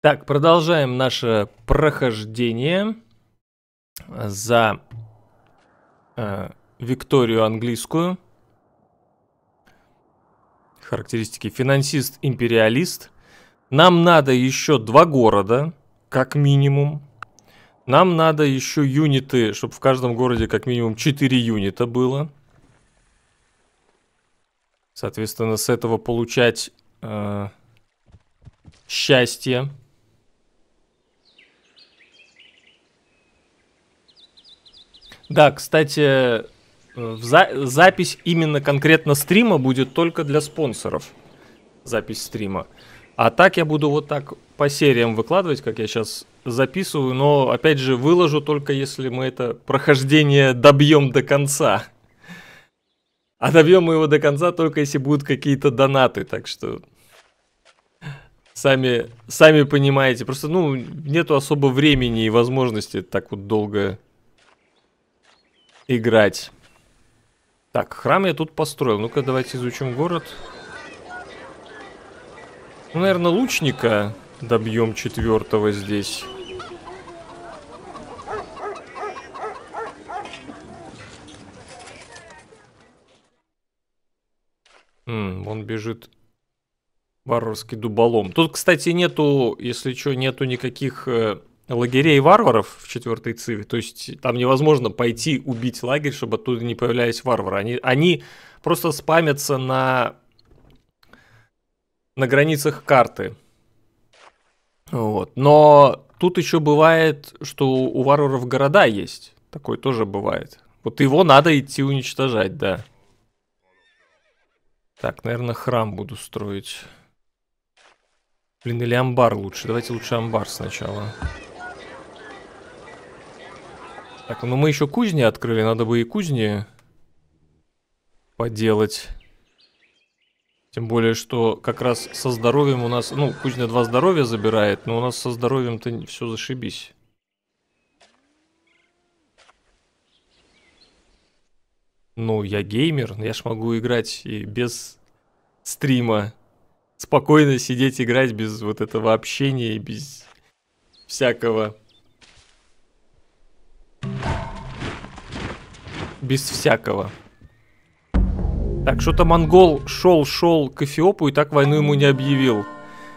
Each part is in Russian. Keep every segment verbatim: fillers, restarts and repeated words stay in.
Так, продолжаем наше прохождение за э, Викторию английскую. Характеристики: финансист-империалист. Нам надо еще два города, как минимум. Нам надо еще юниты, чтобы в каждом городе как минимум четыре юнита было. Соответственно, с этого получать э, счастье. Да, кстати, за запись именно конкретно стрима будет только для спонсоров. Запись стрима. А так я буду вот так по сериям выкладывать, как я сейчас записываю. Но, опять же, выложу только если мы это прохождение добьем до конца. А добьем мы его до конца только если будут какие-то донаты. Так что сами, сами понимаете. Просто, ну, нету особо времени и возможности так вот долго играть. Так, храм я тут построил. Ну-ка, давайте изучим город. Ну, наверное, лучника добьем четвертого здесь. М, он бежит варварский дуболом. Тут, кстати, нету, если что, нету никаких э, лагерей варваров в четвертой циве. То есть там невозможно пойти убить лагерь, чтобы оттуда не появлялись варвары. Они, они просто спамятся на, на границах карты. Вот. Но тут еще бывает, что у варваров города есть. Такое тоже бывает. Вот его надо идти уничтожать, да. Так, наверное, храм буду строить. Блин, или амбар лучше. Давайте лучше амбар сначала. Так, ну мы еще кузни открыли. Надо бы и кузни поделать. Тем более, что как раз со здоровьем у нас... Ну, кузня два здоровья забирает, но у нас со здоровьем-то все зашибись. Ну, я геймер, я ж могу играть и без стрима. Спокойно сидеть играть без вот этого общения и без всякого... Без всякого. Так, что-то монгол шел-шел к Эфиопу и так войну ему не объявил.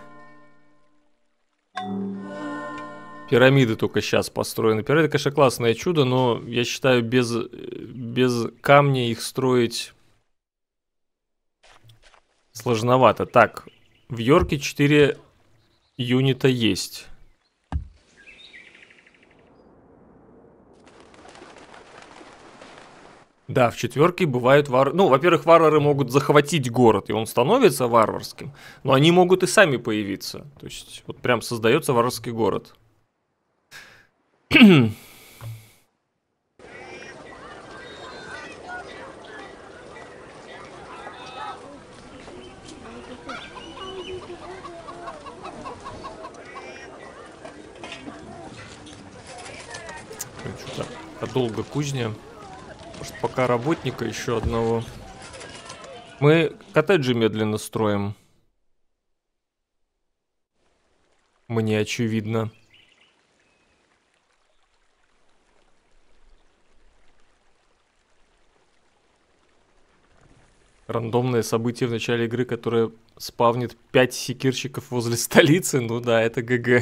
Пирамиды только сейчас построены. Пирамиды, конечно, классное чудо, но я считаю, без, без камня их строить сложновато. Так, в Йорке четыре юнита есть. Да, в четверке бывают варвары. Ну, во-первых, варвары могут захватить город, и он становится варварским. Но они могут и сами появиться. То есть, вот прям создается варварский город. Что-то долго кузня. Может, пока работника еще одного. Мы коттеджи медленно строим. Мне очевидно. Рандомное событие в начале игры, которое спавнит пять секирщиков возле столицы. Ну да, это ГГ.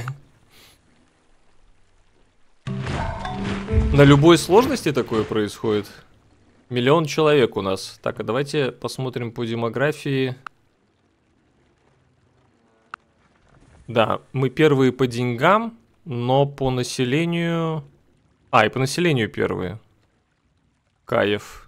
На любой сложности такое происходит. Миллион человек у нас. Так, а давайте посмотрим по демографии. Да, мы первые по деньгам, но по населению... А, и по населению первые. Каев.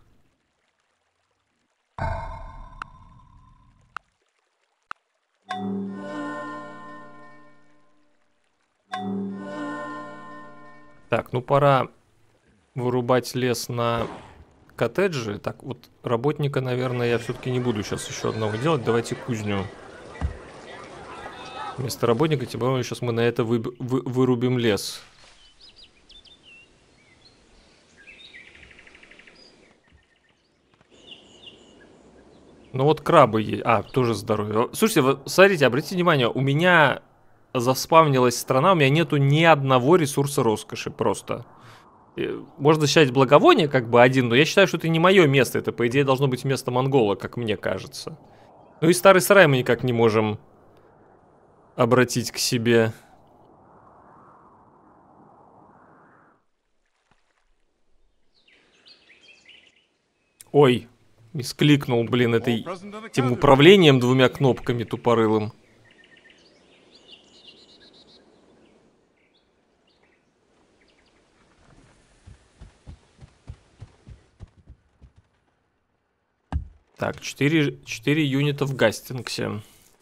Так, ну пора вырубать лес на коттеджи. Так, вот работника, наверное, я все-таки не буду сейчас еще одного делать. Давайте кузню. Вместо работника, тем более, сейчас мы на это вы, вы, вырубим лес. Ну вот крабы есть. А, тоже здоровье. Слушайте, вот, смотрите, обратите внимание, у меня заспавнилась страна, у меня нету ни одного ресурса роскоши просто. Можно считать благовоние как бы один, но я считаю, что это не мое место. Это, по идее, должно быть место монгола, как мне кажется. Ну и старый сарай мы никак не можем обратить к себе. Ой, мискликнул, блин, этой, этим управлением двумя кнопками тупорылым. Так, четыре, четыре юнита в Гастингсе.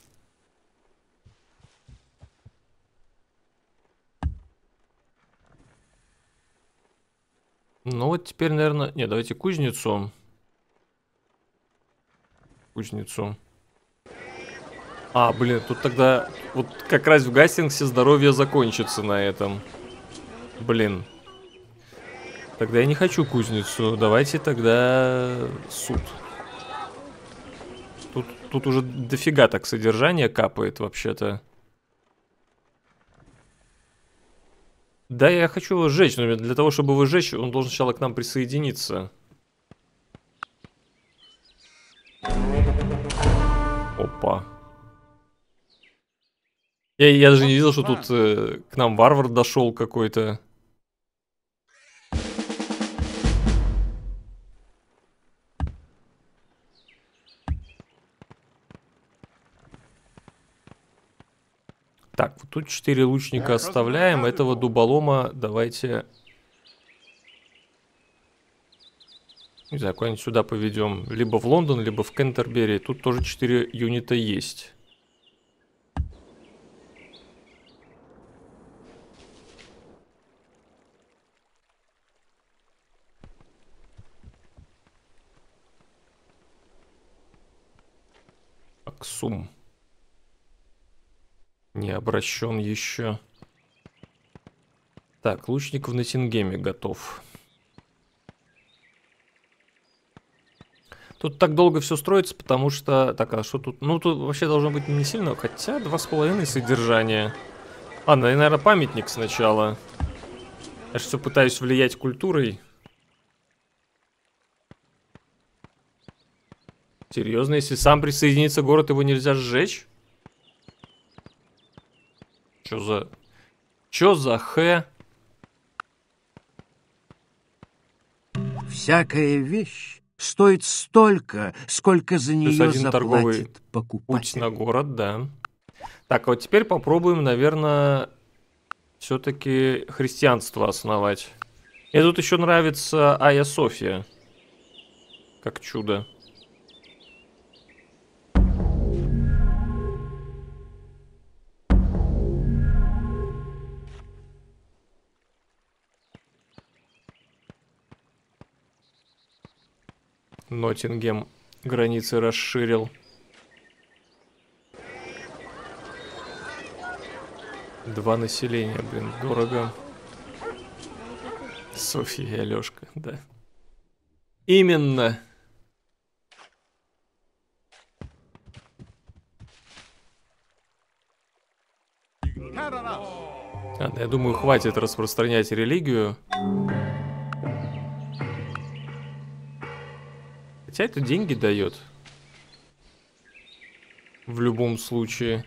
Ну вот теперь, наверное... Не, давайте кузницу. Кузницу. А, блин, тут тогда... Вот как раз в Гастингсе здоровье закончится на этом. Блин. Тогда я не хочу кузницу. Давайте тогда суд. Тут, тут уже дофига так содержание капает вообще-то. Да, я хочу его сжечь, но для того, чтобы его сжечь, он должен сначала к нам присоединиться. Опа. Я, я даже не видел, что тут э, к нам варвар дошел какой-то. Так, вот тут четыре лучника оставляем. Этого дуболома давайте... Не знаю, куда-нибудь сюда поведем. Либо в Лондон, либо в Кентербери. Тут тоже четыре юнита есть. Аксум. Не обращен еще. Так, лучник в Ноттингеме готов. Тут так долго все строится, потому что... Так, а что тут? Ну, тут вообще должно быть не сильно, хотя два с половиной содержания. Ладно, я, наверное, памятник сначала. Я же все пытаюсь влиять культурой. Серьезно, если сам присоединится город, его нельзя сжечь? Чё за... Чё за хэ? Всякая вещь стоит столько, сколько за Плюс нее один торговый заплатит путь покупатель. на город, да. Так, а вот теперь попробуем, наверное, все-таки христианство основать. Мне тут еще нравится Айя София. Как чудо. Ноттингем границы расширил. Два населения, блин, дорого. Софья и Алёшка, да. Именно. Ладно, я думаю, хватит распространять религию. Хотя это деньги дает. В любом случае.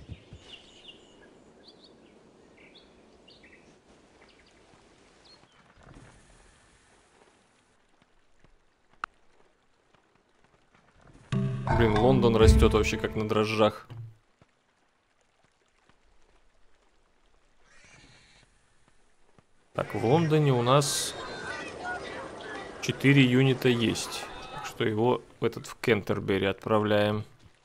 Блин, Лондон растет вообще как на дрожжах. Так, в Лондоне у нас четыре юнита есть. Так что его в этот в Кентербери отправляем.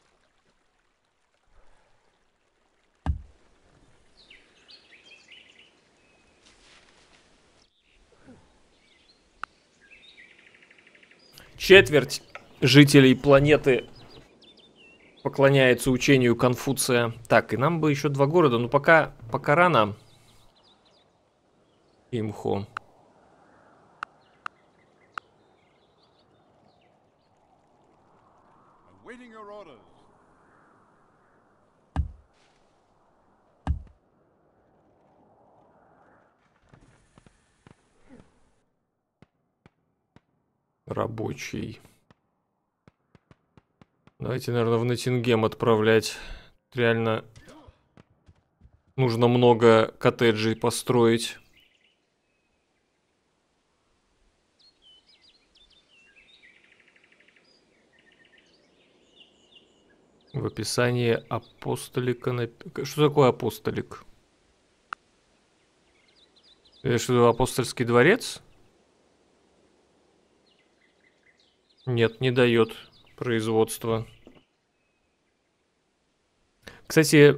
Четверть жителей планеты поклоняется учению Конфуция. Так, и нам бы еще два города, но пока, пока рано. Имхо. Рабочий. Давайте, наверное, в Ноттингем отправлять. Реально нужно много коттеджей построить. В описании апостолика... Нап... Что такое апостолик? Это что, апостольский дворец? Нет, не дает производства. Кстати,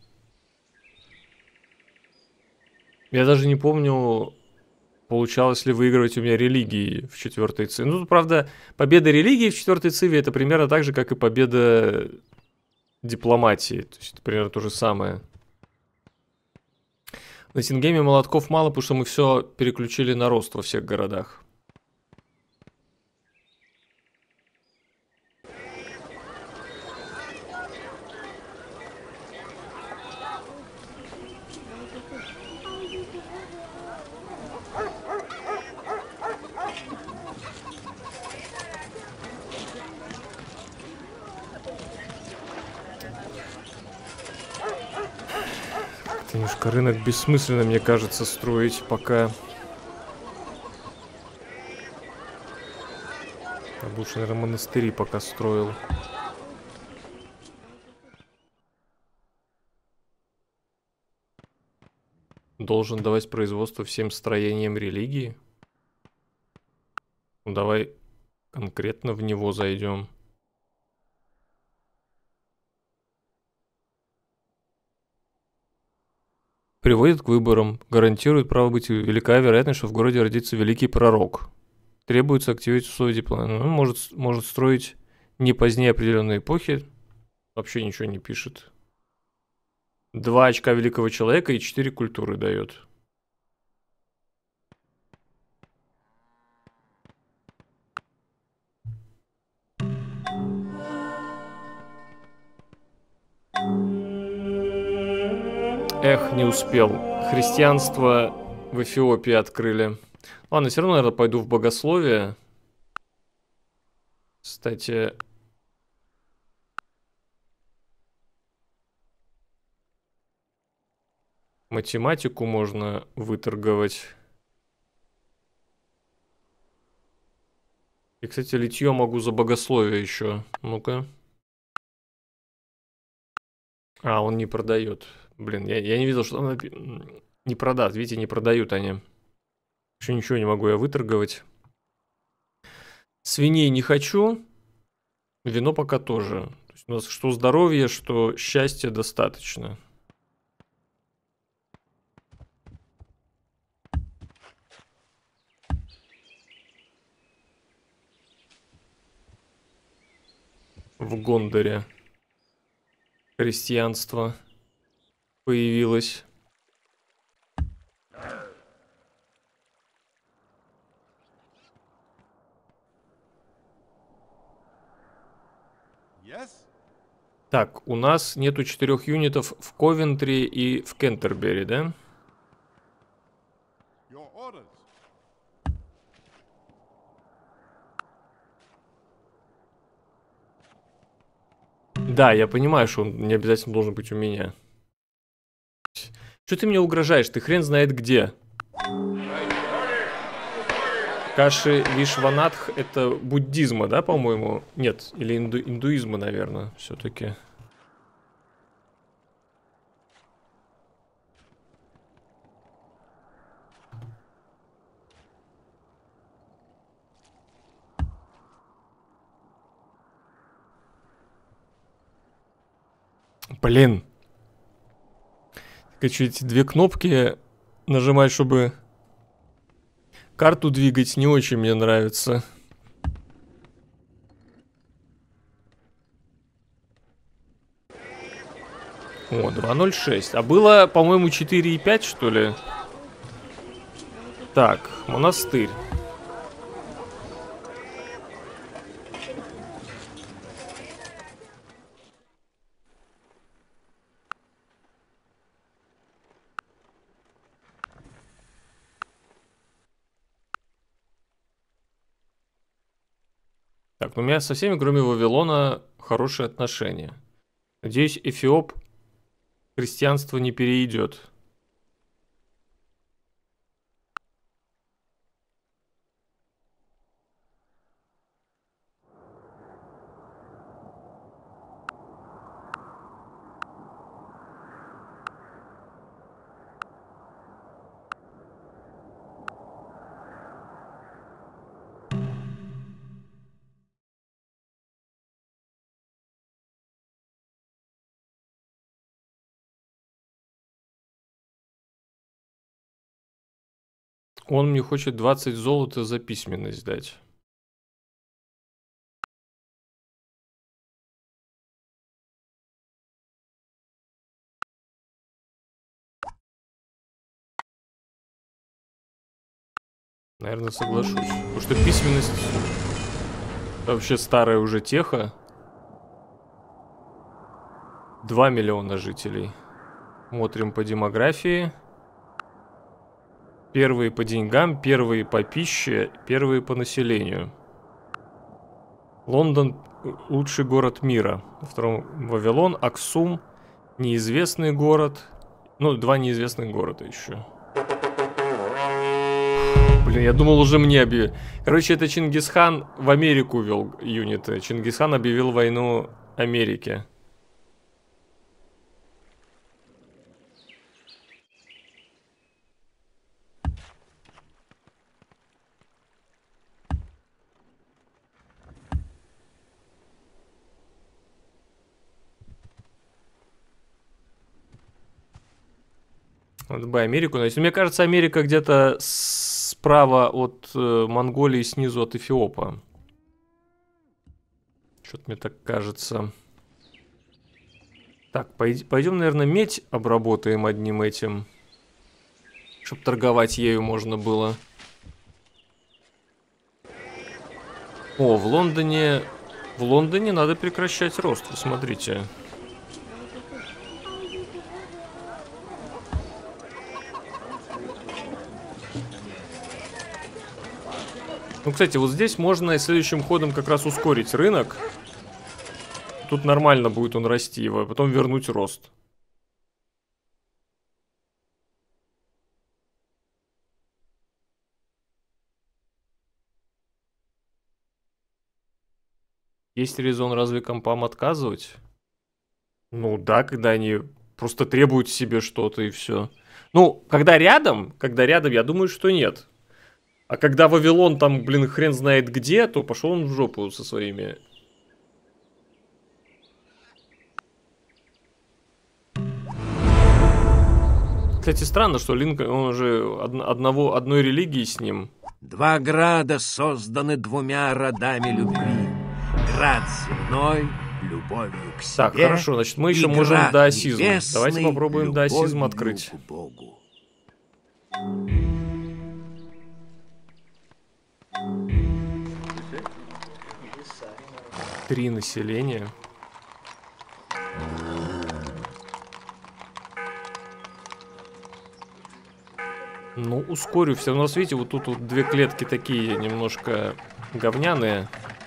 я даже не помню, получалось ли выигрывать у меня религии в четвертой циве. Ну, тут, правда, победа религии в четвертой циве это примерно так же, как и победа дипломатии. То есть это примерно то же самое. На Ноттингеме молотков мало, потому что мы все переключили на рост во всех городах. Немножко рынок бессмысленно, мне кажется, строить пока. Я бы лучше, наверное, монастыри пока строил. Должен давать производство всем строениям религии. Ну, давай конкретно в него зайдем. Приводит к выборам. Гарантирует право быть велика вероятность, что в городе родится великий пророк. Требуется активировать условия диплома. Ну, может, может строить не позднее определенной эпохи. Вообще ничего не пишет. Два очка великого человека и четыре культуры дает. Эх, не успел. Христианство в Эфиопии открыли. Ладно, все равно, наверное, пойду в богословие. Кстати... Математику можно выторговать. И, кстати, литье могу за богословие еще. Ну-ка. А, он не продает. Блин, я, я не видел, что он не продаст. Видите, не продают они. Еще ничего не могу я выторговать. Свиней не хочу. Вино пока тоже. То есть у нас что здоровье, что счастье достаточно. В Гондоре христианство появилось. Yes? Так, у нас нету четырех юнитов в Ковентри и в Кентербери, да? Your orders. Да, я понимаю, что он не обязательно должен быть у меня. Что ты мне угрожаешь? Ты хрен знает где. Каши Вишванатх это буддизма, да, по-моему? Нет, или инду индуизма, наверное, все-таки. Блин. Хочу эти две кнопки нажимать, чтобы карту двигать, не очень мне нравится. О, два ноль шесть. А было, по-моему, четыре и пять, что ли? Так, монастырь. Так, ну у меня со всеми, кроме Вавилона, хорошие отношения. Надеюсь, Эфиоп христианство не перейдет. Он мне хочет двадцать золота за письменность дать. Наверное, соглашусь. Потому что письменность вообще старая уже теха. два миллиона жителей. Смотрим по демографии. Первые по деньгам, первые по пище, первые по населению. Лондон – лучший город мира. Во втором Вавилон, Аксум – неизвестный город. Ну, два неизвестных города еще. Блин, я думал, уже мне объявили. Короче, это Чингисхан в Америку вел юниты. Чингисхан объявил войну Америке. Надо бы Америку найти. Мне кажется, Америка где-то справа от э, Монголии, снизу от Эфиопа. Что-то мне так кажется. Так, пойд пойдем, наверное, медь обработаем одним этим. Чтобы торговать ею можно было. О, в Лондоне... В Лондоне надо прекращать рост, вы смотрите. Ну, кстати, вот здесь можно следующим ходом как раз ускорить рынок. Тут нормально будет он расти, а потом вернуть рост. Есть резон разве компам отказывать? Ну да, когда они просто требуют себе что-то и все. Ну, когда рядом, когда рядом, я думаю, что нет. А когда Вавилон там, блин, хрен знает где, то пошел он в жопу со своими. Кстати, странно, что Линкольн, он уже од одного, одной религии с ним. Два града созданы двумя родами любви. Град земной, любовью к себе. Так, хорошо, значит, мы еще можем даосизм. Давайте попробуем даосизм открыть. Богу. Три населения. Ну, ускорю все. У нас, видите, вот тут вот две клетки такие немножко говняные.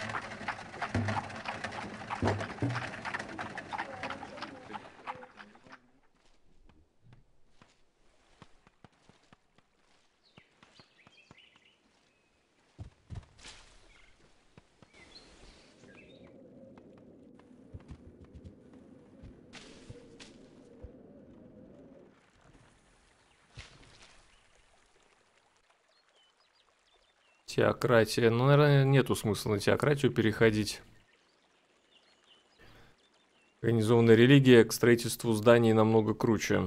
Теократия. Ну, наверное, нету смысла на теократию переходить. Организованная религия к строительству зданий намного круче.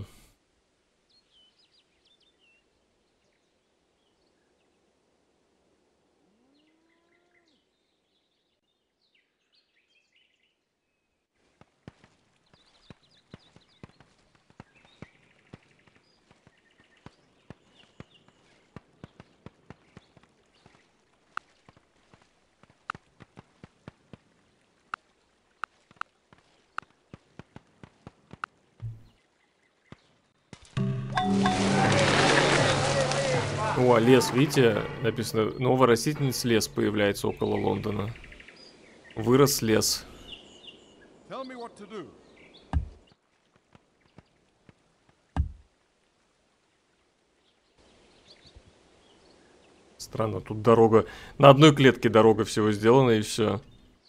О, лес, видите, написано, новая растительность лес появляется около Лондона. Вырос лес. Странно, тут дорога... На одной клетке дорога всего сделана, и все.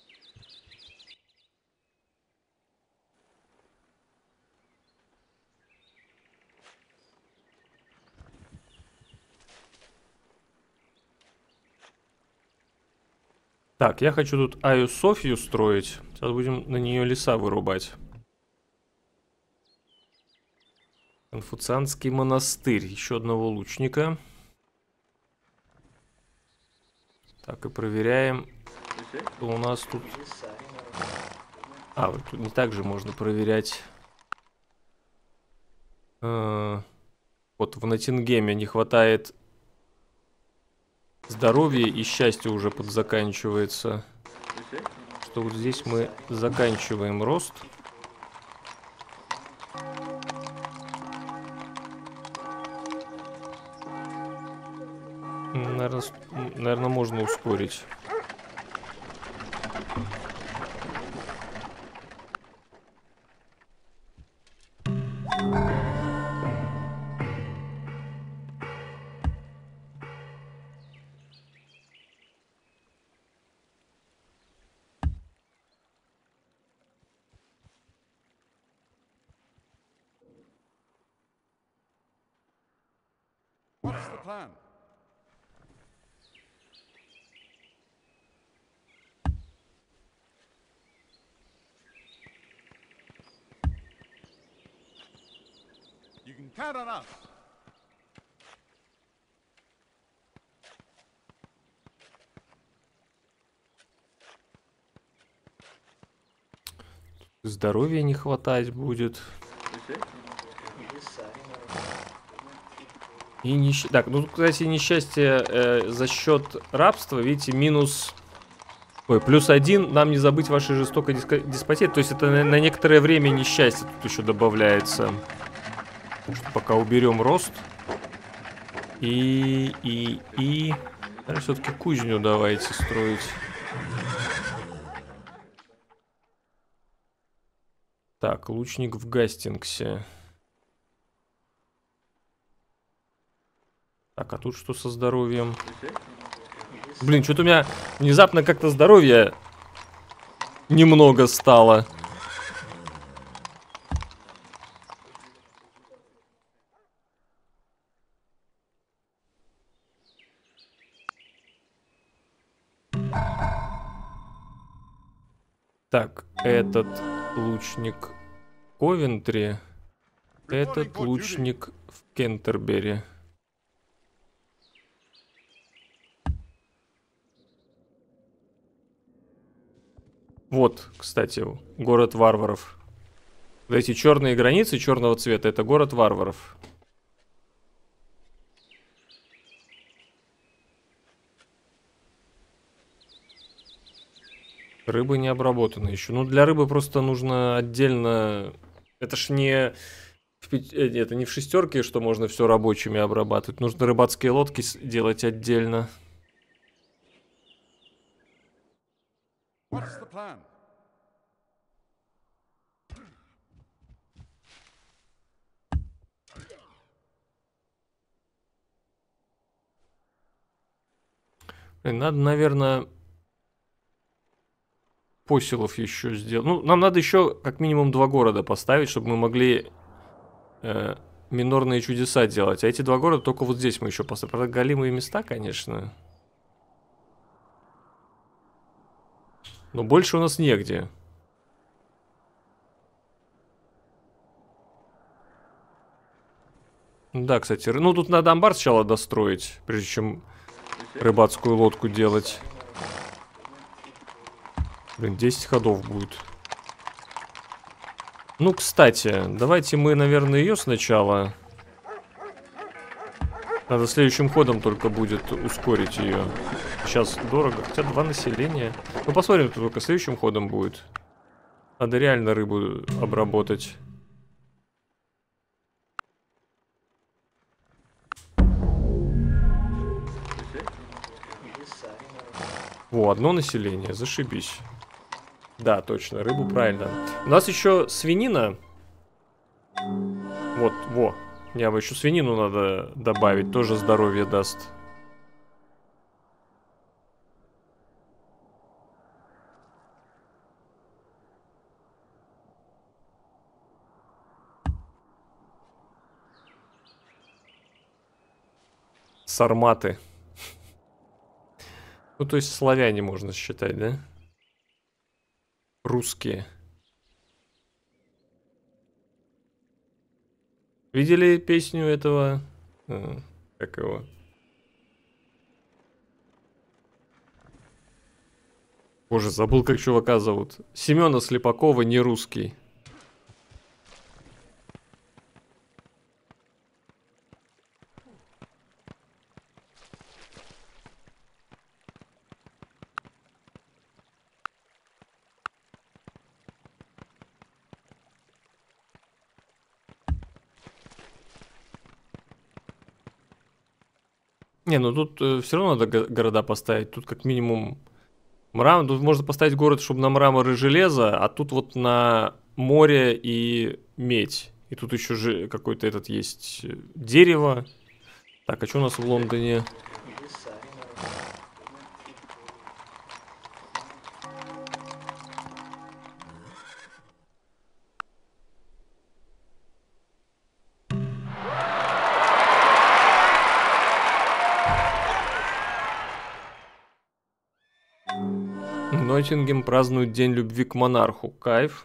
Так, я хочу тут Айю Софью строить. Сейчас будем на нее леса вырубать. Конфуцианский монастырь. Еще одного лучника. Так, и проверяем, что у нас тут... А, вот тут не так же можно проверять. А, вот в Ноттингеме не хватает здоровья, и счастье уже подзаканчивается. Что вот здесь мы заканчиваем рост. Наверное, наверное, можно ускорить. What's the plan? You can count on us. Здоровья не хватать будет. И несч... Так, ну, кстати, несчастье э, за счет рабства, видите, минус... Ой, плюс один, нам не забыть вашей жестокой диско... деспотии. То есть это на, на некоторое время несчастье тут еще добавляется. Так что пока уберем рост. И... и... и... Все-таки кузню давайте строить. Так, лучник в Гастингсе. Так, а тут что со здоровьем? Блин, что-то у меня внезапно как-то здоровья немного стало. Так, этот лучник Ковентри, этот лучник в Кентербери. Вот, кстати, город варваров. Вот эти черные границы черного цвета — это город варваров. Рыба не обработана еще. Ну, для рыбы просто нужно отдельно... Это ж не... В пяти... Это не в шестерке, что можно все рабочими обрабатывать. Нужно рыбацкие лодки делать отдельно. What's the plan? Блин, надо, наверное, поселов еще сделать. Ну, нам надо еще как минимум два города поставить, чтобы мы могли э, минорные чудеса делать. А эти два города только вот здесь мы еще поставим. Правда, голимые места, конечно. Но больше у нас негде. Да, кстати, ну тут надо амбар сначала достроить, прежде чем рыбацкую лодку делать. Блин, десять ходов будет. Ну, кстати, давайте мы, наверное, ее сначала... Надо следующим ходом только будет ускорить ее. Сейчас дорого, хотя два населения. Ну, посмотрим, кто только следующим ходом будет. Надо реально рыбу обработать. Во, одно население, зашибись. Да, точно, рыбу правильно. У нас еще свинина. Вот, во. Мне бы еще свинину надо добавить, тоже здоровье даст. Сарматы. Ну, то есть славяне можно считать, да? Русские. Видели песню этого? э, Как его? Боже, забыл, как чувака зовут. Семена Слепакова, не русский. Не, ну тут э, все равно надо го- города поставить. Тут как минимум мрамор. Тут можно поставить город, чтобы на мрамор и железо, а тут вот на море и медь. И тут еще же какой-то этот есть э, дерево. Так, а что у нас в Лондоне? Ноттингем празднует День любви к монарху. Кайф.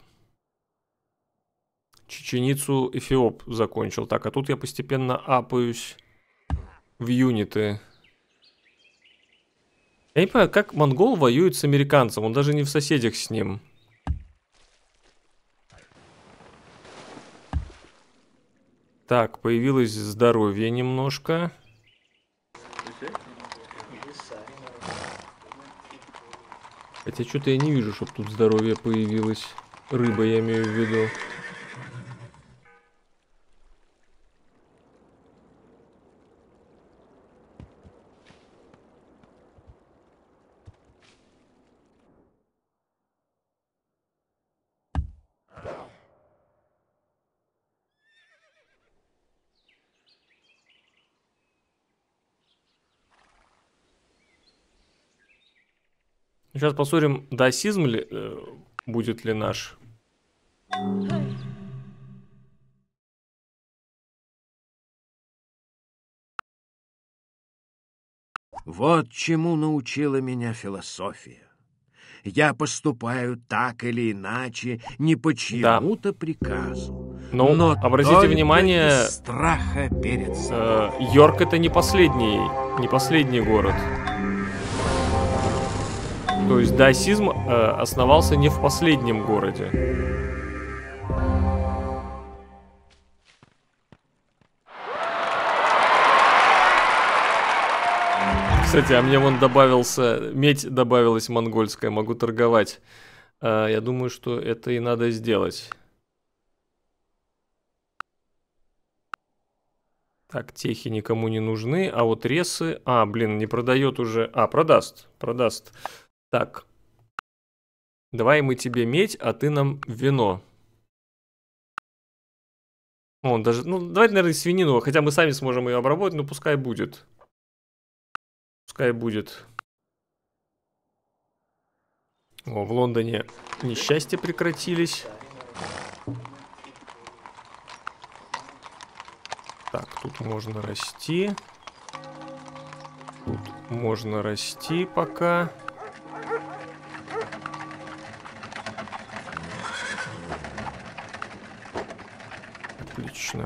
Чеченицу Эфиоп закончил. Так, а тут я постепенно апаюсь в юниты. Я не понимаю, как монгол воюет с американцем. Он даже не в соседях с ним. Так, появилось здоровье немножко. Хотя что-то я не вижу, чтобы тут здоровье появилось. Рыба, я имею в виду. Сейчас посмотрим, даосизм ли э, будет ли наш. Вот чему научила меня философия. Я поступаю так или иначе, не по чьему-то приказу, Ну, но обратите только внимание, из страха перед собой. э, Йорк это не последний, не последний город. То есть даосизм э, основался не в последнем городе. Кстати, а мне вон добавился, медь добавилась монгольская, могу торговать. Э, я думаю, что это и надо сделать. Так, техи никому не нужны, а вот ресы... А, блин, не продает уже... А, продаст, продаст. Так, давай мы тебе медь, а ты нам вино. Он даже... Ну, давайте, наверное, свинину, хотя мы сами сможем ее обработать, но пускай будет. Пускай будет. О, в Лондоне несчастья прекратились. Так, тут можно расти. Тут можно расти пока. Отлично.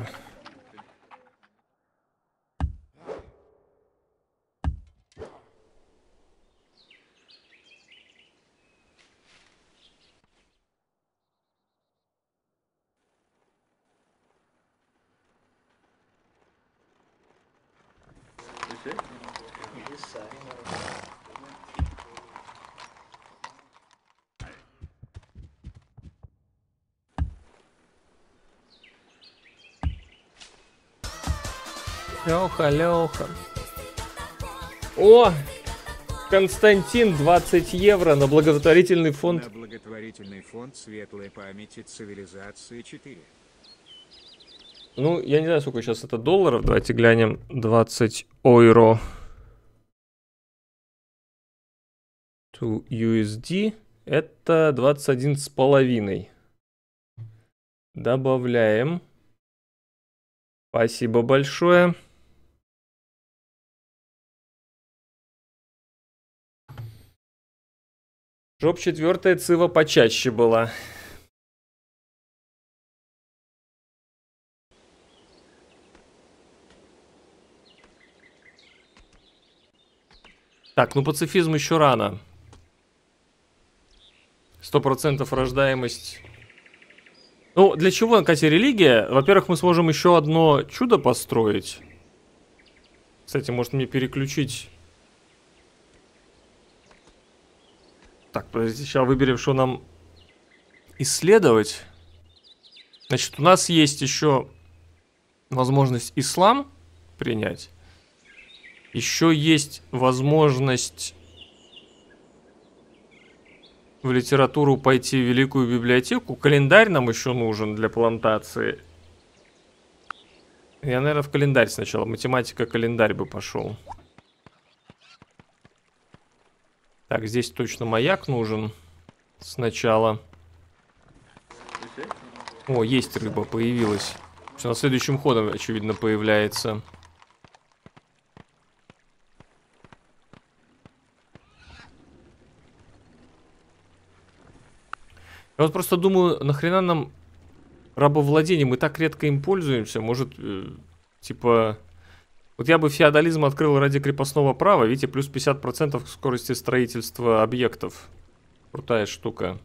Леха, Леха. О! Константин, двадцать евро на благотворительный фонд. На благотворительный фонд светлой памяти цивилизации четыре. Ну, я не знаю, сколько сейчас это долларов. Давайте глянем. двадцать евро. To ю эс ди. Это двадцать один с половиной. Добавляем. Спасибо большое. Чтоб четвертая цива почаще была. Так, ну пацифизм еще рано. Сто процентов рождаемость. Ну, для чего, Катя, религия? Во-первых, мы сможем еще одно чудо построить. Кстати, может мне переключить... Так, подождите, сейчас выберем, что нам исследовать. Значит, у нас есть еще возможность ислам принять. Еще есть возможность в литературу пойти в Великую библиотеку. Календарь нам еще нужен для плантации. Я, наверное, в календарь сначала. Математика, календарь бы пошел. Так, здесь точно маяк нужен сначала. О, есть рыба, появилась. Все, на следующем ходом, очевидно, появляется. Я вот просто думаю, нахрена нам рабовладение? Мы так редко им пользуемся. Может, э, типа... Вот я бы феодализм открыл ради крепостного права. Видите, плюс пятьдесят процентов скорости строительства объектов. Крутая штука.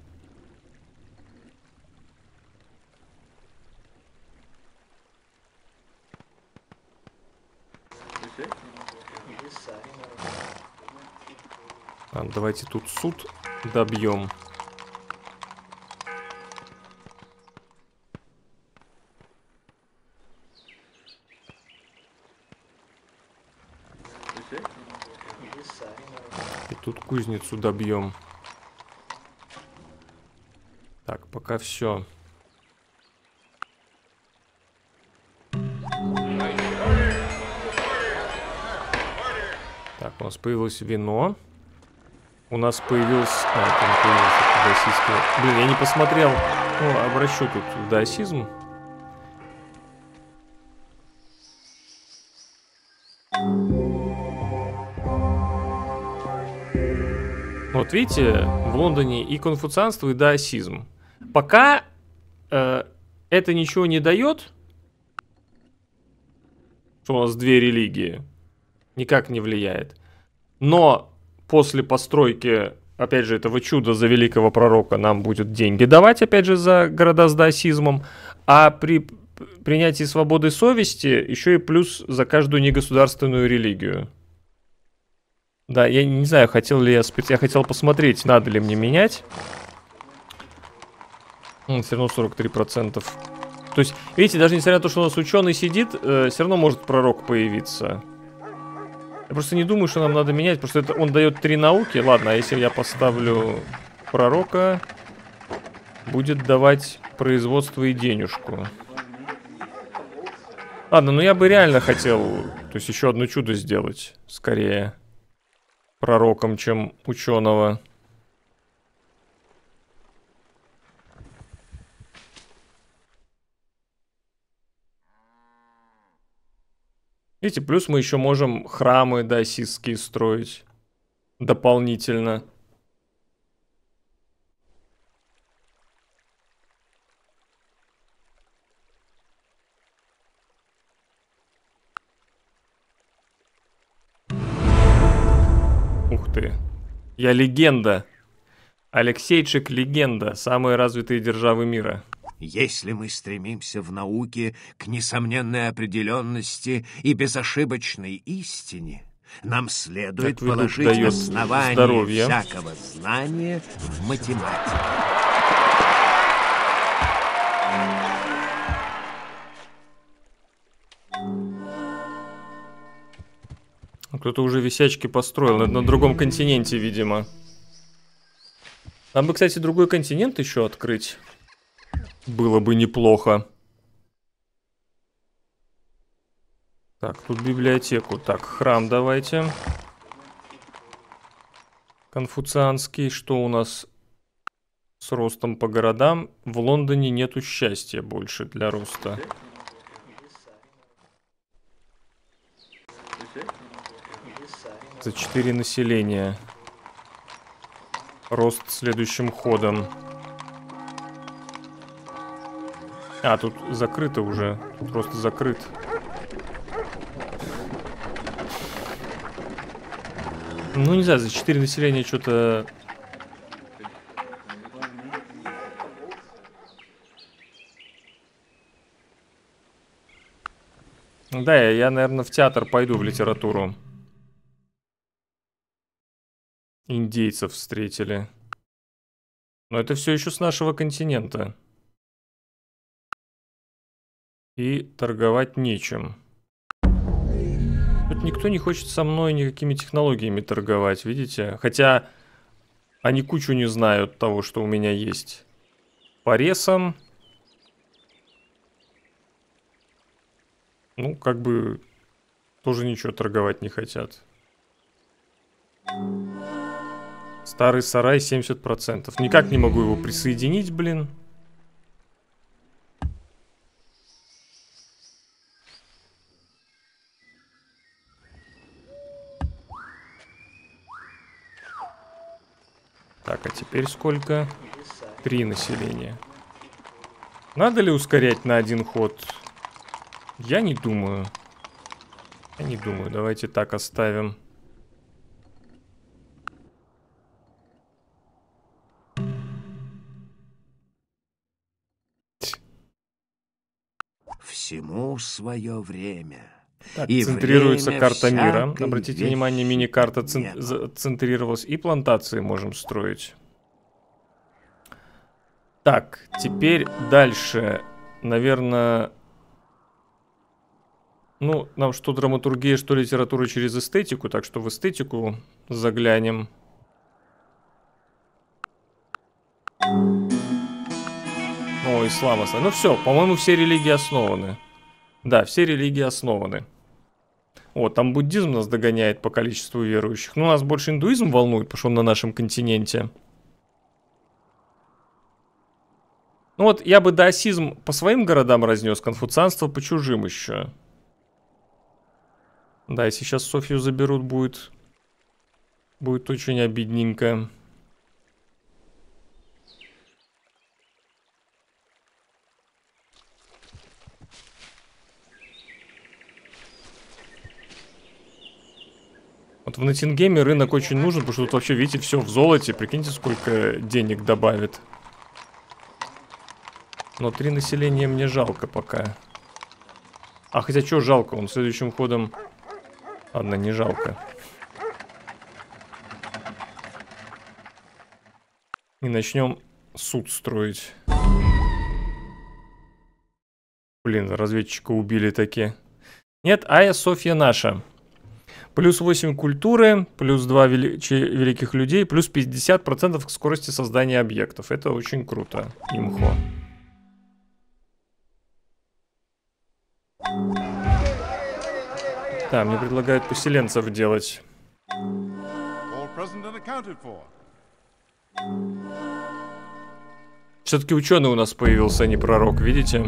А, давайте тут суд добьем. И тут кузницу добьем. Так, пока все. Так, у нас появилось вино. У нас появился... А, это не появился даосистский. Блин, я не посмотрел. Ну, обращу тут в даосизм. Вот видите, в Лондоне и конфуцианство, и даосизм. Пока э, это ничего не дает, что у нас две религии, никак не влияет. Но после постройки, опять же, этого чуда за великого пророка нам будет деньги давать, опять же, за города с даосизмом. А при принятии свободы совести еще и плюс за каждую негосударственную религию. Да, я не знаю, хотел ли я спец... Я хотел посмотреть, надо ли мне менять. М, все равно сорок три процента. То есть, видите, даже несмотря на то, что у нас ученый сидит, э, все равно может пророк появиться. Я просто не думаю, что нам надо менять, потому что это, он дает три науки. Ладно, а если я поставлю пророка, будет давать производство и денежку. Ладно, ну я бы реально хотел, то есть еще одно чудо сделать, скорее. Пророком, чем ученого. Видите, плюс мы еще можем храмы даосистские строить дополнительно. Ух ты. Я легенда. Алексейчик легенда. Самые развитые державы мира. Если мы стремимся в науке к несомненной определенности и безошибочной истине, нам следует Так, положить дает основание здоровье. всякого знания в математике. Кто-то уже висячки построил. Это на другом континенте, видимо. Нам бы, кстати, другой континент еще открыть. Было бы неплохо. Так, тут библиотеку. Так, храм давайте. Конфуцианский. Что у нас с ростом по городам? В Лондоне нету счастья больше для роста. За четыре населения. Рост следующим ходом. А, тут закрыто уже. Тут просто закрыт. Ну, не знаю, за четыре населения что-то... Да, я, я, наверное, в театр пойду, в литературу. Индейцев встретили. Но это все еще с нашего континента. И торговать нечем. Тут никто не хочет со мной никакими технологиями торговать, видите? Хотя они кучу не знают того, что у меня есть. По ресам. Ну, как бы тоже ничего торговать не хотят. Старый сарай семьдесят процентов. Никак не могу его присоединить, блин. Так, а теперь сколько? Три населения. Надо ли ускорять на один ход? Я не думаю. Я не думаю. Давайте так оставим. Всему свое время. Так, и центрируется время карта мира. всякой Обратите внимание, вещи мини-карта цен... нема. за- центрировалась. И плантации можем строить. Так, теперь дальше. Наверное... Ну, нам что драматургия, что литература через эстетику. Так что в эстетику заглянем. О, ислам основан. Ну все, по-моему, все религии основаны. Да, все религии основаны. Вот, там буддизм нас догоняет по количеству верующих. Ну, нас больше индуизм волнует, потому что он на нашем континенте. Ну вот, я бы даосизм по своим городам разнес, конфуцианство по чужим еще. Да, если сейчас Софию заберут, будет... Будет очень обидненько. Вот в Ноттингеме рынок очень нужен, потому что тут вообще, видите, все в золоте. Прикиньте, сколько денег добавит. Но три населения мне жалко пока. А хотя что жалко, он следующим ходом... Ладно, не жалко. И начнем суд строить. Блин, разведчика убили таки. Нет, Айя Софья наша. Плюс восемь культуры, плюс два вели... великих людей, плюс пятьдесят процентов к скорости создания объектов. Это очень круто. Имхо. Да, мне предлагают поселенцев делать. All present and accounted for. Все-таки ученый у нас появился, а не пророк, видите?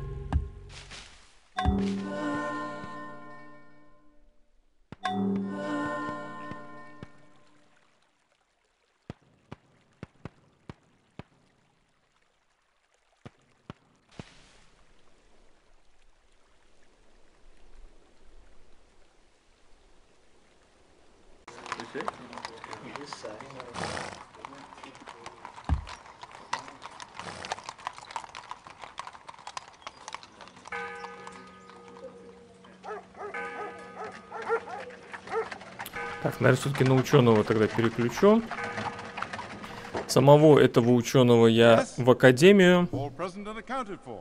Так, наверное, все-таки на ученого тогда переключу. Самого этого ученого я в академию. All present and accounted for.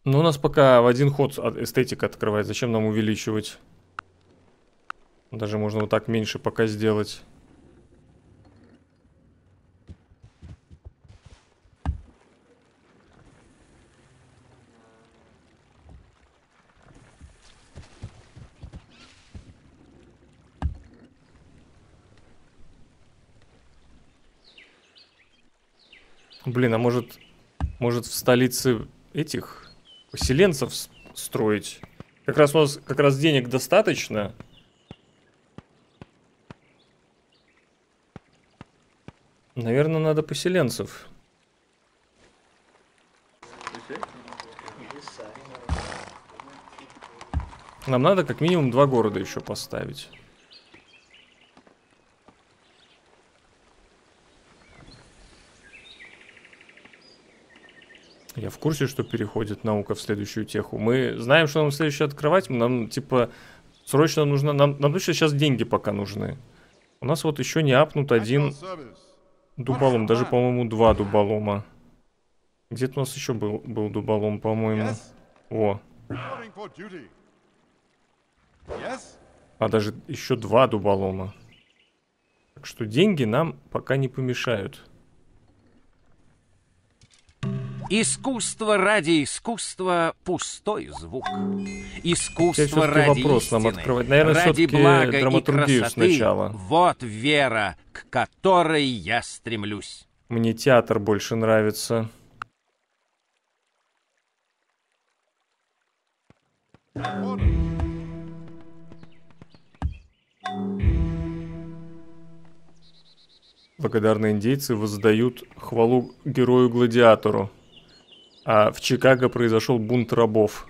Ну, у нас пока в один ход эстетика открывает. Зачем нам увеличивать? Даже можно вот так меньше пока сделать. Блин, а может, может в столице этих поселенцев строить? Как раз у нас как раз денег достаточно. Наверное, надо поселенцев. Нам надо как минимум два города еще поставить. Я в курсе, что переходит наука в следующую теху. Мы знаем, что нам следующее открывать. Нам, типа, срочно нужно... Нам, нам точно сейчас деньги пока нужны. У нас вот еще не апнут один дуболом. Даже, по-моему, два дуболома. Где-то у нас еще был, был дуболом, по-моему. О. А даже еще два дуболома. Так что деньги нам пока не помешают. Искусство ради искусства — пустой звук. Искусство Теперь ради вопрос нам истины, открывать. Наверное, ради блага и драматургию красоты. сначала. Вот вера, к которой я стремлюсь. Мне театр больше нравится. Благодарные индейцы воздают хвалу герою-гладиатору. А в Чикаго произошел бунт рабов.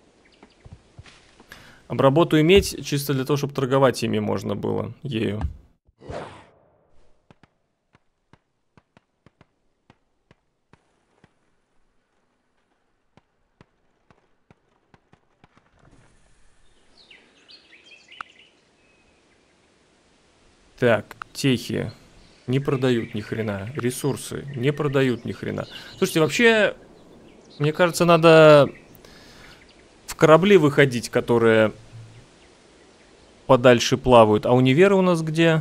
Об работу иметь чисто для того, чтобы торговать ими можно было, ею. Так, техи не продают ни хрена. Ресурсы не продают ни хрена. Слушайте, вообще, мне кажется, надо в корабли выходить, которые подальше плавают. А универы у нас где?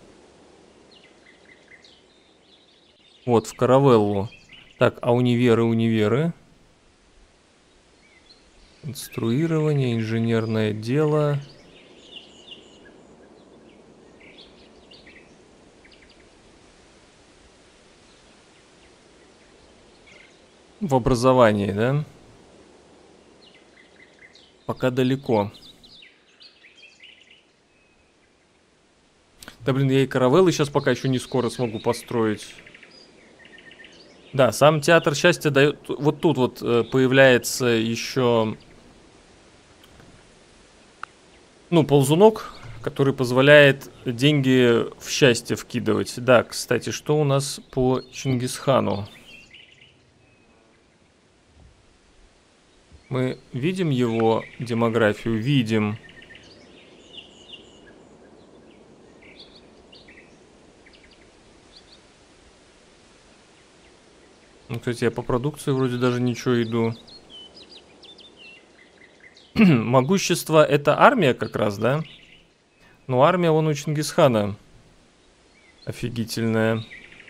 Вот, в Каравеллу. Так, а универы, универы. Конструирование, инженерное дело. В образовании, да? Пока далеко. Да блин, я и каравеллы сейчас пока еще не скоро смогу построить. Да, сам театр счастья дает... Вот тут вот э, появляется еще... Ну, ползунок, который позволяет деньги в счастье вкидывать. Да, кстати, что у нас по Чингисхану? Мы видим его демографию? Видим. Ну, кстати, я по продукции вроде даже ничего иду. Могущество — это армия как раз, да? Ну, армия вон у Чингисхана офигительная.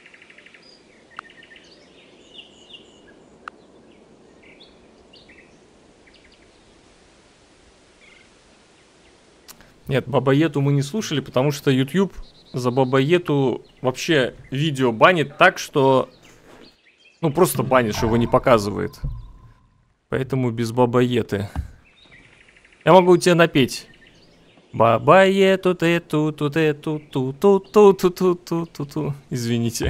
Нет, Бабаету мы не слушали, потому что YouTube за Бабаету вообще видео банит так, что... Ну, просто банит, что его не показывает. Поэтому без Бабаеты. Я могу тебе напеть. Бабаету ты ту ту ты ту ту ту ту ту ту ту ту ту. Извините.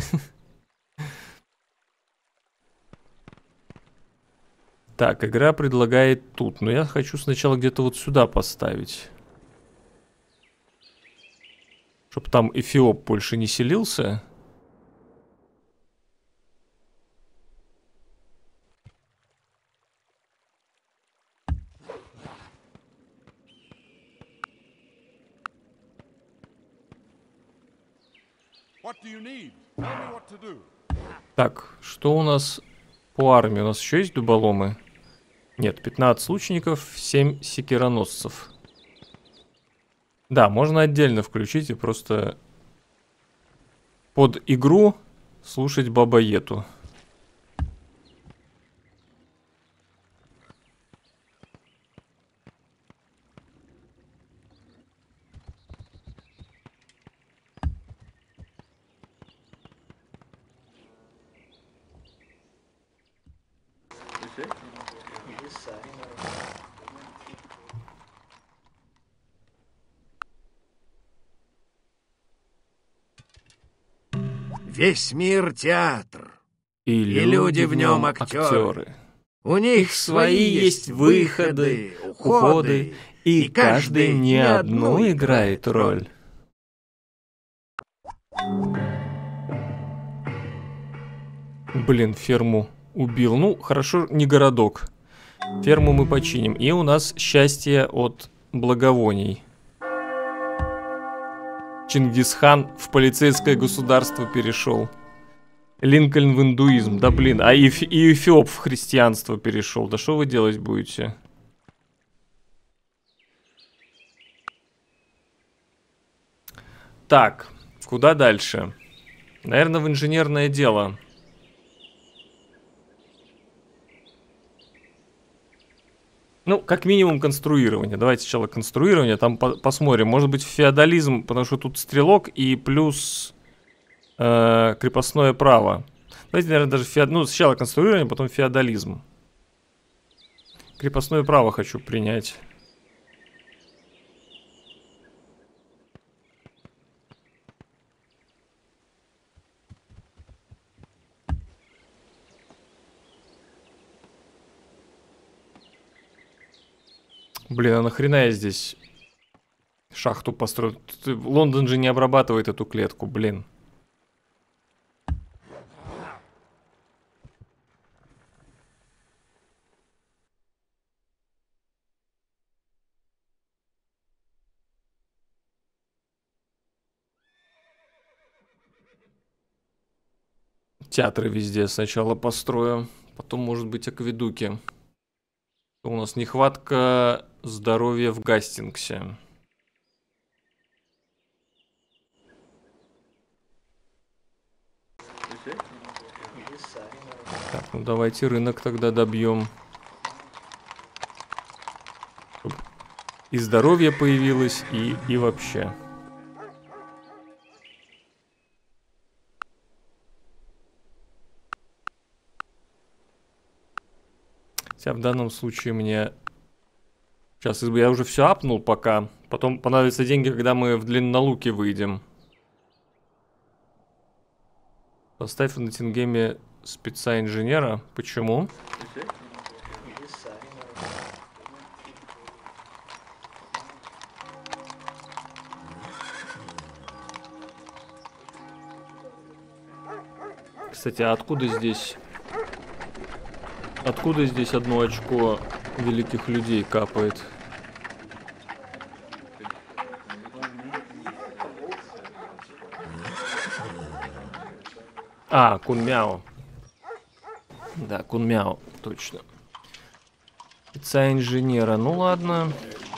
Так, игра предлагает тут. Но я хочу сначала где-то вот сюда поставить. Чтоб там Эфиоп больше не селился. Так, что у нас по армии? У нас еще есть дуболомы? Нет, пятнадцать лучников, семь секироносцев. Да, можно отдельно включить и просто под игру слушать Баба-Ету. Весь мир театр. И, И люди в нем актеры. У них свои есть выходы, уходы, и каждый не одну играет роль. Блин, ферму убил. Ну, хорошо, не городок. Ферму мы починим. И у нас счастье от благовоний. Чингисхан в полицейское государство перешел. Линкольн в индуизм. Да блин, а и Эфиоп в христианство перешел. Да что вы делать будете? Так, куда дальше? Наверное, в инженерное дело. Ну, как минимум конструирование. Давайте сначала конструирование, там по посмотрим. Может быть феодализм, потому что тут стрелок и плюс э, крепостное право. Давайте, наверное, даже феод... ну, сначала конструирование, потом феодализм. Крепостное право хочу принять. Блин, а нахрена я здесь шахту построю? Тут Лондон же не обрабатывает эту клетку, блин. Театры везде сначала построю, потом, может быть, акведуки. У нас нехватка здоровья в Гастингсе. Так, ну давайте рынок тогда добьем. Чтоб и здоровье появилось, и, и вообще. Хотя в данном случае мне... Сейчас я уже все апнул пока. Потом понадобятся деньги, когда мы в длиннолуке выйдем. Поставь в Ноттингеме спеца-инженера. Почему? Кстати, а откуда здесь... Откуда здесь одно очко великих людей капает? А, Кунмяо. Да, Кунмяо, точно. Спеца-инженера, ну ладно.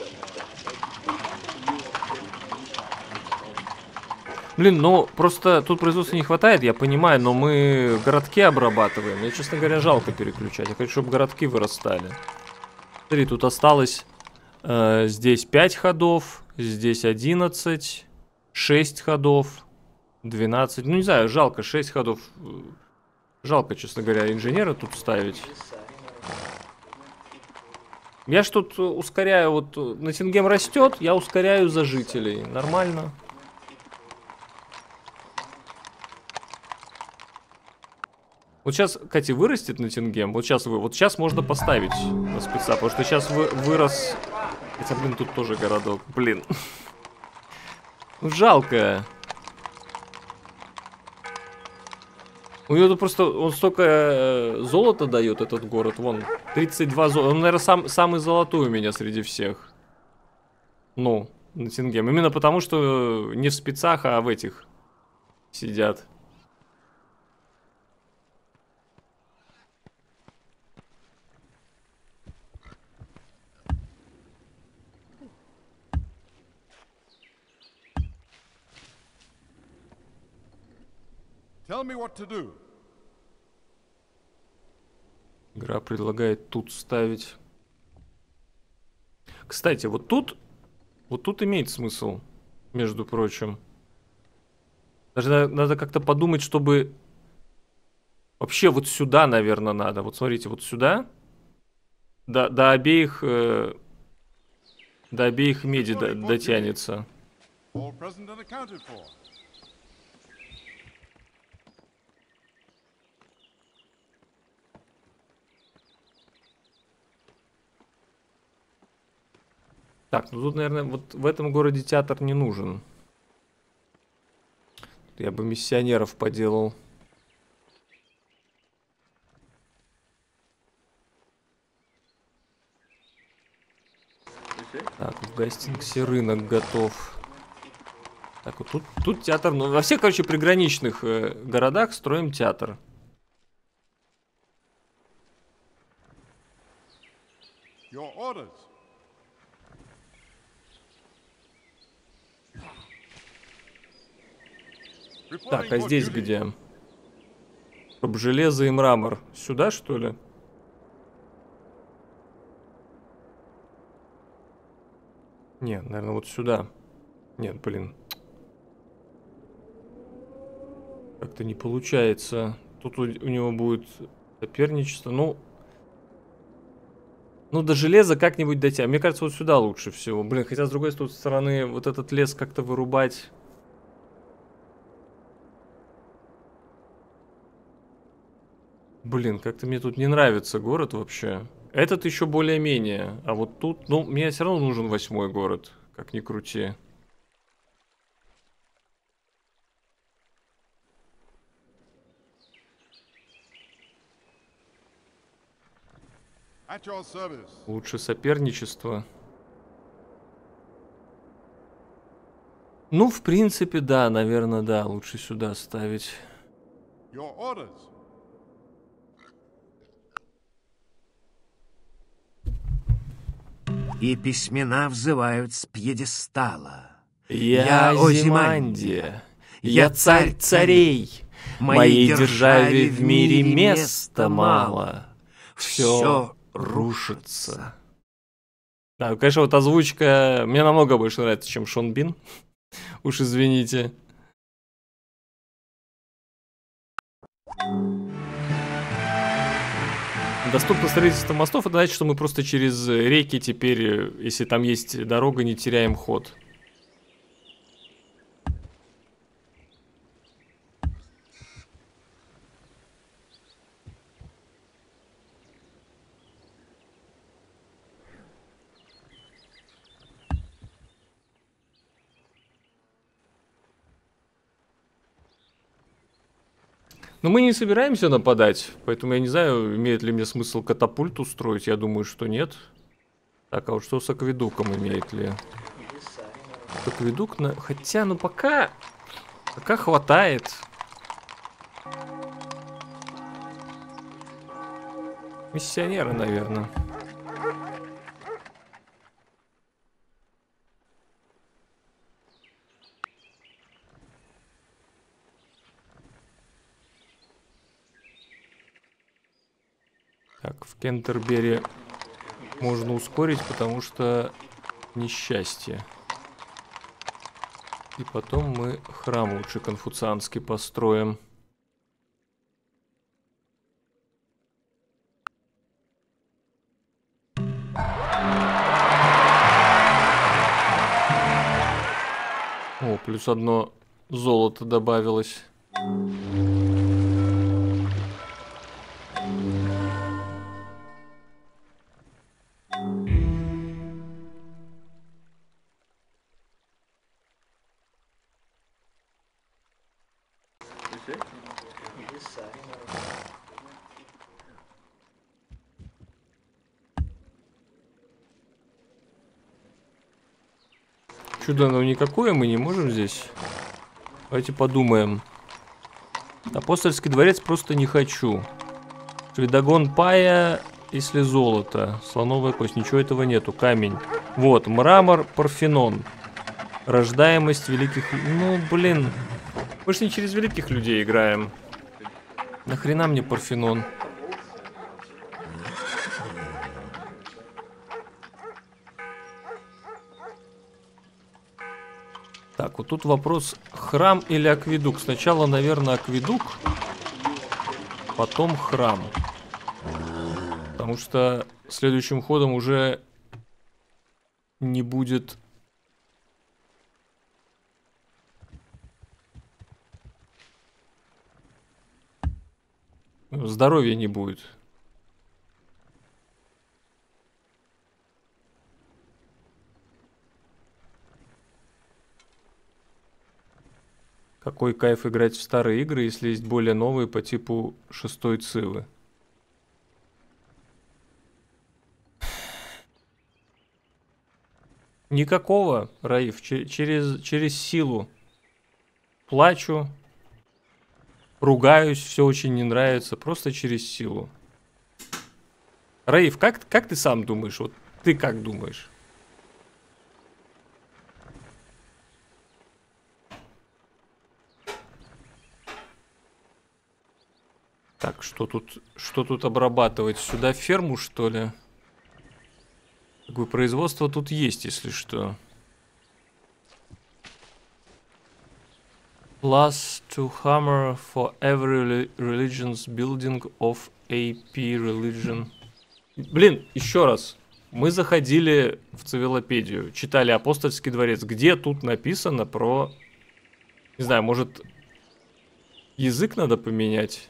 Блин, ну просто тут производства не хватает, я понимаю, но мы городки обрабатываем. Мне, честно говоря, жалко переключать. Я хочу, чтобы городки вырастали. Смотри, тут осталось э, здесь пять ходов, здесь одиннадцать, шесть ходов, двенадцать. Ну, не знаю, жалко, шесть ходов. Жалко, честно говоря, инженера тут ставить. Я ж тут ускоряю, вот Ноттингем растет, я ускоряю за жителей. Нормально. Вот сейчас, Катя, вырастет Ноттингем. Вот сейчас, вот сейчас можно поставить на спеца, потому что сейчас вы, вырос... Хотя, блин, тут тоже городок. Блин. Ну, жалко. У него тут просто... Он столько золота дает, этот город. Вон, тридцать два золота. Он, наверное, сам, самый золотой у меня среди всех. Ну, Ноттингем. Именно потому, что не в спецах, а в этих сидят. Tell me what to do. Игра предлагает тут ставить. Кстати, вот тут, вот тут имеет смысл, между прочим. Даже надо, надо как-то подумать, чтобы... Вообще вот сюда, наверное, надо. Вот смотрите, вот сюда. До, до обеих... Э, до обеих меди до, дотянется. All present and accounted for. Так, ну тут, наверное, вот в этом городе театр не нужен. Я бы миссионеров поделал. Так, в Гастингсе рынок готов. Так, вот тут, тут театр. Ну, во всех, короче, приграничных э, городах строим театр. Your orders. Так, а здесь где? Чтоб железо и мрамор. Сюда, что ли? Нет, наверное, вот сюда. Нет, блин. Как-то не получается. Тут у, у него будет соперничество. Ну, ну до железа как-нибудь дотянем. Мне кажется, вот сюда лучше всего. Блин, хотя с другой стороны, вот этот лес как-то вырубать. Блин, как-то мне тут не нравится город вообще. Этот еще более-менее. А вот тут, ну, мне все равно нужен восьмой город. Как ни крути. At your service. Лучше соперничество. Ну, в принципе, да, наверное, да. Лучше сюда ставить. Your orders. И письмена взывают с пьедестала. Я Озимандия, я царь царей, моей державе в мире места мало, все рушится. Да, конечно, вот озвучка мне намного больше нравится, чем Шон Бин. Уж извините. Доступно строительство мостов, это значит, что мы просто через реки теперь, если там есть дорога, не теряем ход. Но мы не собираемся нападать, поэтому я не знаю, имеет ли мне смысл катапульт устроить, я думаю, что нет. Так, а вот что с акведуком имеет ли? Акведук, на... хотя, ну пока, пока хватает. Миссионеры, наверное. Так, в Кентербери можно ускорить, потому что несчастье. И потом мы храм лучше конфуцианский построим. О, плюс одно золото добавилось. Чудо, ну никакое мы не можем здесь. Давайте подумаем. Апостольский дворец просто не хочу. Следогон пая, если золото. Слоновая кость, ничего этого нету. Камень. Вот, мрамор, Парфенон. Рождаемость великих... Ну, блин. Мы ж не через великих людей играем. Нахрена мне Парфенон? Так, вот тут вопрос, храм или акведук. Сначала, наверное, акведук, потом храм. Потому что следующим ходом уже не будет... Здоровья не будет. Какой кайф играть в старые игры, если есть более новые по типу шестой Цивы. Никакого, Раиф, че- через, через силу. Плачу, ругаюсь, все очень не нравится, просто через силу. Раиф, как, как ты сам думаешь? Вот ты как думаешь? Так, что тут, что тут обрабатывать? Сюда ферму, что ли? Как бы производство тут есть, если что. Plus two hammer for every religion's building of эй пи religion. Блин, еще раз. Мы заходили в Цивилопедию, читали Апостольский дворец. Где тут написано про... Не знаю, может, язык надо поменять?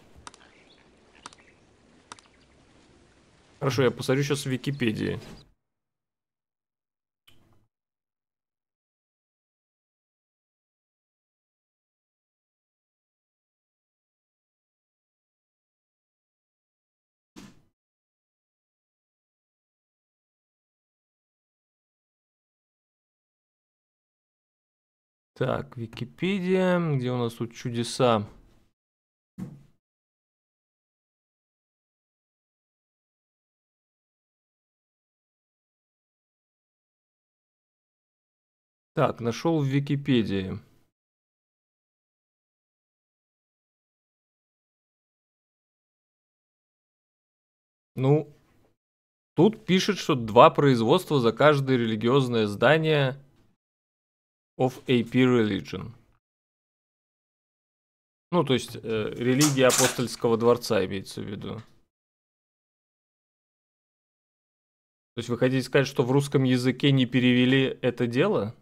Хорошо, я посмотрю сейчас в Википедии. Так, Википедия, где у нас тут чудеса? Так, нашел в Википедии. Ну, тут пишет, что два производства за каждое религиозное здание of эй пи religion. Ну, то есть, э, религия апостольского дворца имеется в виду. То есть, вы хотите сказать, что в русском языке не перевели это дело?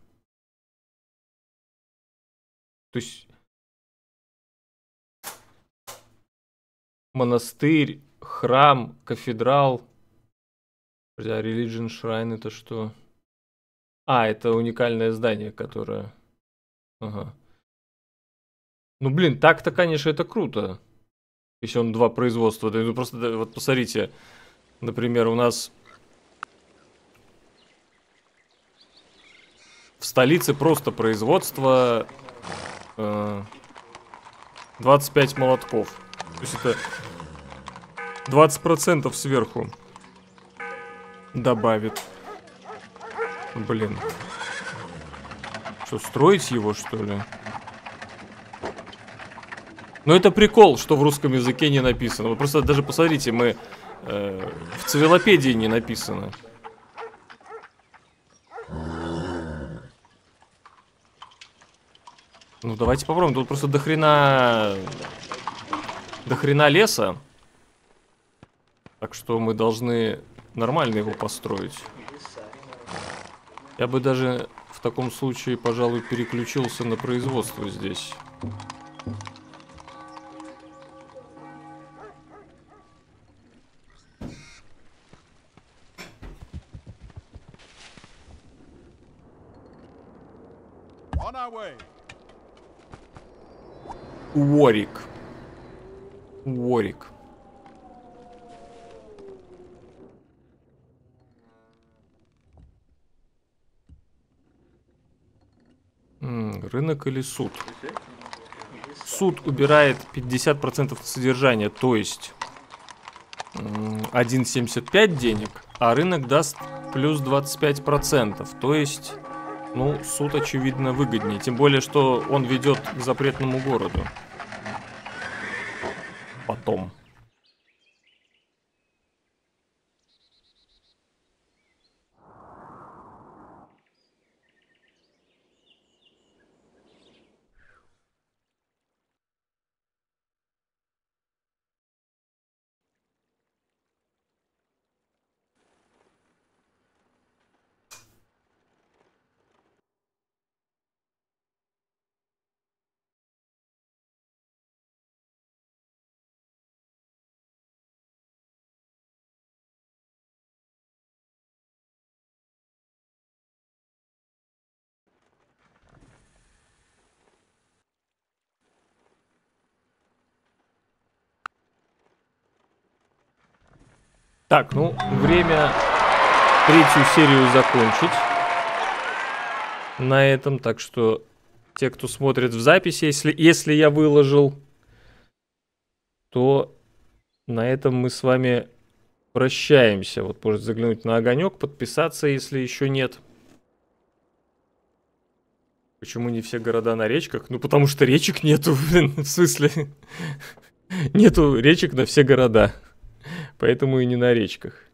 То есть, монастырь, храм, кафедрал. А Religion Shrine это что? А, это уникальное здание, которое... Ага. Ну, блин, так-то, конечно, это круто. Если он два производства. Да, ну, просто, да, вот посмотрите. Например, у нас... В столице просто производство... Э, двадцать пять молотков. То есть это... двадцать процентов сверху добавит. Блин. Что, строить его, что ли? Ну, это прикол, что в русском языке не написано. Вы просто даже посмотрите, мы... Э, в Цивилопедии не написано. Ну, давайте попробуем. Тут просто дохрена... Дохрена леса. Так что мы должны нормально его построить. Я бы даже в таком случае, пожалуй, переключился на производство здесь. On our way. Уорик. Уорик. М, рынок или суд? Суд убирает пятьдесят процентов содержания, то есть м, один семьдесят пять денег, а рынок даст плюс двадцать пять процентов, то есть Ну, суд, очевидно, выгоднее. Тем более, что он ведет к запретному городу. Потом. Так, ну, время третью серию закончить на этом. Так что те, кто смотрит в записи, если, если я выложил, то на этом мы с вами прощаемся. Вот можете заглянуть на огонек, подписаться, если еще нет. Почему не все города на речках? Ну, потому что речек нету, в смысле, нету речек на все города. Поэтому и не на речках.